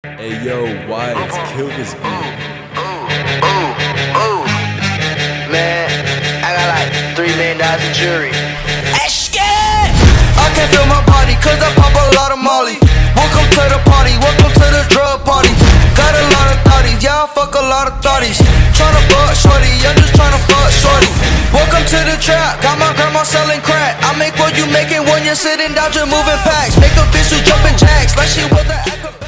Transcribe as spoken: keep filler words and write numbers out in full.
Hey yo, Wise, kill this beat. Ooh, ooh, man, I got like three million dollars in jewelry. I can't feel my body cause I pop a lot of molly. Welcome to the party, welcome to the drug party. Got a lot of thotties, yeah, I fuck a lot of thotties. Tryna fuck shorty, I'm just tryna fuck shorty. Welcome to the trap, got my grandma selling crack. I make what you making when you're sitting down just moving packs. Make a bitch who jumping jacks like she was an acrobat.